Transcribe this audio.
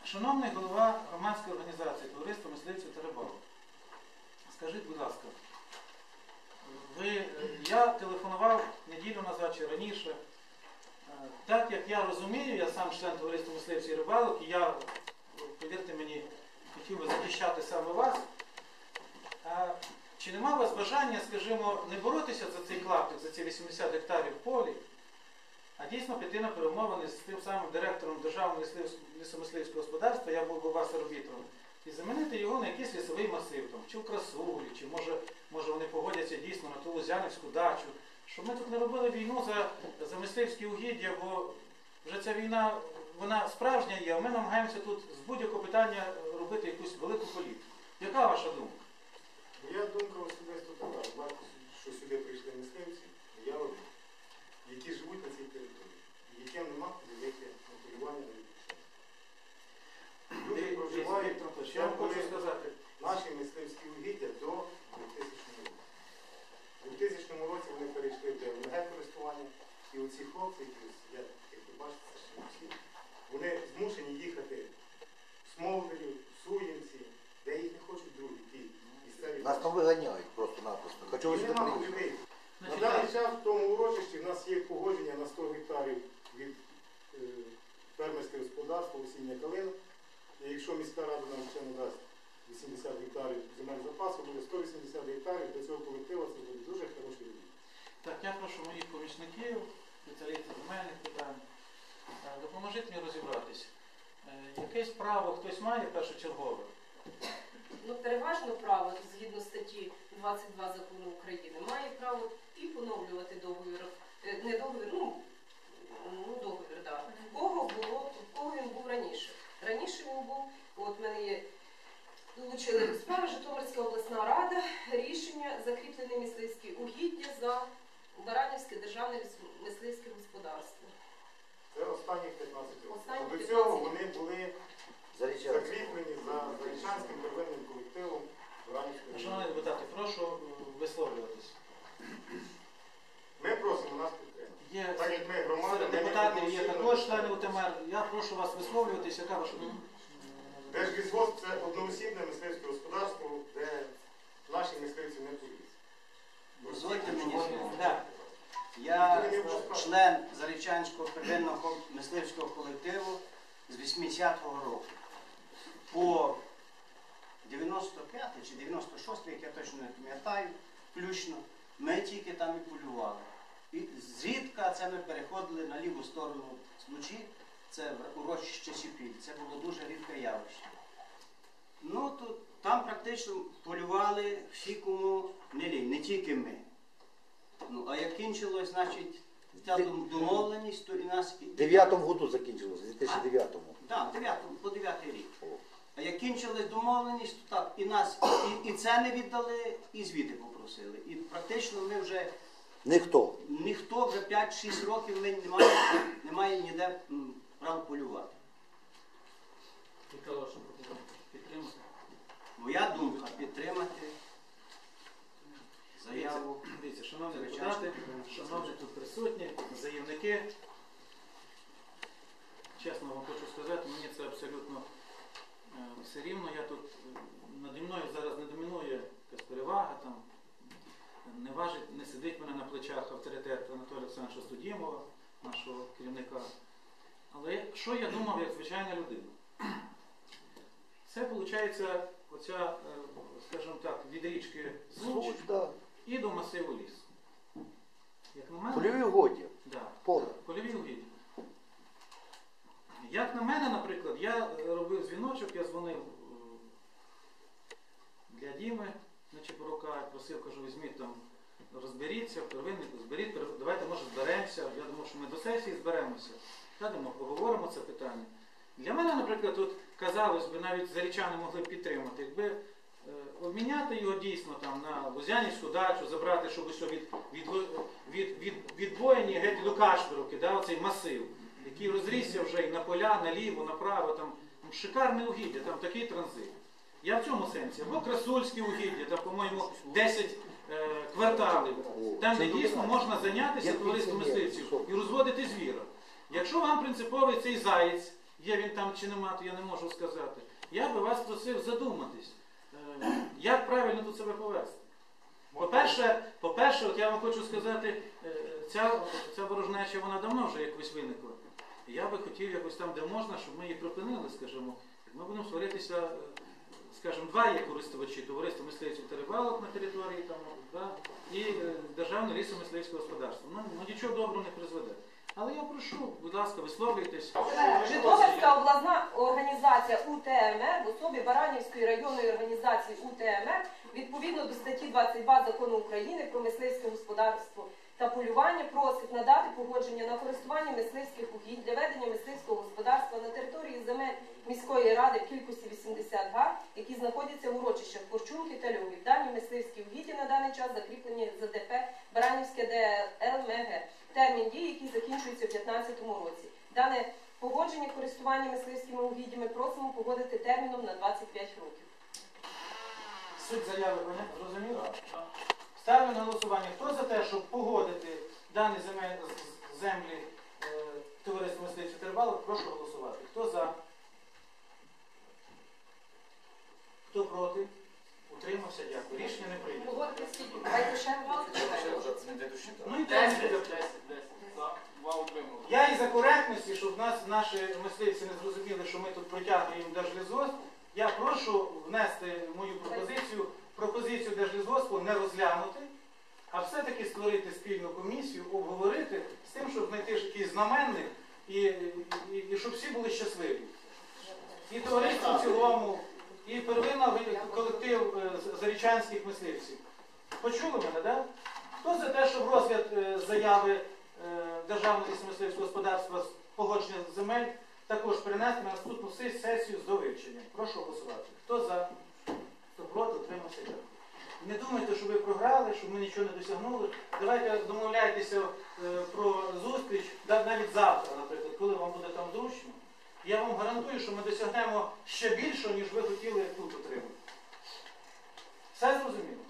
Шановний голова громадської організації Товариства мисливців та рибалок, скажіть, будь ласка, я телефонував неділю назад чи раніше. Так як я розумію, я сам член Товариства мисливців і рибалок, і я, повірте мені, хотів би захищати саме вас. Чи нема у вас бажання, скажімо, не боротися за цей клаптик, за ці 80 гектарів полі, а дійсно піти на перемовини з тим самим директором Державного лісомисливського господарства, я був у вас арбітром, і замінити його на якийсь лісовий масив, там, чи в Красулі, чи може вони погодяться дійсно на ту Лузянівську дачу, щоб ми тут не робили війну за мисливські угіддя, бо вже ця війна, вона справжня є, а ми намагаємося тут з будь-якого питання робити якусь велику політику. Яка ваша думка? Моя думка особисто така. Бачу, що сюди прийшли мисливці, я один, які живуть на цій території, яким нема велике полювання на відпочинок. Люди проживають, я вам хочу сказати, наші мисливські угіддя до 2000 року. У 2000 році вони перейшли в ДМГ користування, і оці хлопці, як ви бачите, це ще всі, вони змушені їхати в Смолдерів, в Суєнці, де їх не хочуть другі. Нас там виганяють просто-напросто. Хочу ви нема людей. На даний час в тому урочищі в нас є погодження на 100 гектарів від фермерського господарства осіння калина. І якщо міська рада нам ще не дасть 80 гектарів земель запасу, буде 180 гектарів, для цього колектива це буде дуже хороший рівень. Так, я прошу моїх помічників, спеціалістів земельних питань, допоможіть мені розібратися. Якесь право хтось має першочергове? Ну, переважно право, згідно статті 22 Закону України, має право і поновлювати договір, не договір, договір, так. В кого він був раніше? Раніше він був, от в мене є, долучили справи Житомирська обласна рада, рішення закріплені мисливські угіддя за Баранівське державне мисливське господарство. Це останні 15 років. Останні До 15 цього вони були закріплені за Зарічанським первинним колективом Баранівського. Шановні депутати, прошу висловлюватись. Ми просимо нас підтримати. Так як ми громада, серед депутатів є також члени УТМР. Я прошу вас висловлюватись. Яка ваша думка? Держлісгосп – це одноосібне мисливське господарство, де наші мисливці не полізуть. Дозвольте мені слово. Я член Зарічанського первинного мисливського колективу з 80-го року. По 95 чи 96, як я точно не пам'ятаю, включно, ми тільки там і полювали. І зрідка це ми переходили на ліву сторону Случі, це урочище Сіпіль. Це було дуже рідке явище. Ну, там практично полювали всі, кому не лінь, не тільки ми. Ну, а як кінчилось, значить, ця домовленість, то і нас... В 9-му году закінчилось, в 2009-му. Так, по 9-й рік. А як кінчилась домовленість, то так, і нас і це не віддали, і звіти попросили. І практично ми вже... Ніхто вже 5-6 років ми не має ніде права полювати. Яка ваша пропозиція? Підтримати? Моя думка – підтримати заяву. Дивіться, шановні депутати, шановні тут присутні, заявники, чесно вам хочу сказати, мені це абсолютно все рівно. Я тут, наді мною зараз не домінує якась перевага, там, не сидить мене на плечах авторитет Анатолія Олександровича Студімова, нашого керівника. Але що я думав як звичайна людина? Це, виходить, оця, скажімо так, від річки Случ і до масиву лісу. Як на мене, польові угоддя. Да, Поле. польові угіддя. Як на мене, наприклад, я робив дзвіночок, я дзвонив для Діми на Чепорука, просив, кажу, візьміть там, розберіться, зберіть, давайте, може, зберемося. Я думав, що ми до сесії зберемося. Я думав, поговоримо це питання. Для мене, наприклад, тут, казалось би, навіть зарічани могли б підтримати, якби обміняти його дійсно там на Лузянівську дачу, забрати, щоб усе відбоєні геть до Кашпировки, да, оцей масив, який розрісся вже і на поля, наліво, направо, там шикарне угіддя, там такий транзит. Я в цьому сенсі. Або Красульські угіддя, там, по-моєму, 10 кварталів, там, де дійсно можна зайнятися товариством мисливців і розводити звіра. Якщо вам принциповий цей заєць, є він там чи нема, то я не можу сказати. Я би вас просив задуматись, як правильно тут себе повести. По-перше, от я вам хочу сказати, ця ворожнеча, вона давно вже якось виникла. Я би хотів якось там, де можна, щоб ми її припинили, скажімо. Ми будемо сваритися, скажімо, два є користувачі, товариство мисливців та рибалок на території там, да, і Державне лісомисливське господарство. Ну, нічого доброго не призведе. Але я прошу, будь ласка, висловлюйтесь. Житомирська обласна організація УТМР в особі Баранівської районної організації УТМР відповідно до статті 22 Закону України про мисливське господарство та полювання просить надати погодження на користування мисливських угідь для ведення мисливського господарства на території земель міської ради в кількості 80 га, які знаходяться в урочищах Корчунки та Львів. Дані мисливські угіддя на даний час закріплені за ДП Баранівське ДЛМГ. Термін дії, який закінчується в 2015 році. Дане погодження користування мисливськими угіддями просимо погодити терміном на 25 років. Суть заяви зрозуміла? Ставлю на голосування. Хто за те, щоб погодити дані землі товариства мисливців та рибалок, прошу голосувати. Хто за? Хто проти? Утримався? Дякую. Рішення не прийнято. Погодити скільки? Давайте ще раз. Ну і 10. Я із-за коректності, щоб наші мисливці не зрозуміли, що ми тут протягуємо Держлісгосп, я прошу внести мою пропозицію Держлісгоспу не розглянути, а все-таки створити спільну комісію, обговорити з тим, щоб знайти якийсь знаменник і щоб всі були щасливі. І товариство в цілому, і первинний колектив зарічанських мисливців. Почули мене, так? Хто за те, щоб розгляд заяви Державного лісомисливського господарства з погодження земель також перенести на наступну сесію з довивченням? Прошу голосувати. Хто за? Хто проти? Утримався? Дякую. Не думайте, що ви програли, що ми нічого не досягнули. Давайте домовляйтеся про зустріч, навіть завтра, наприклад, коли вам буде там зручно. Я вам гарантую, що ми досягнемо ще більше, ніж ви хотіли тут отримати. Все зрозуміло?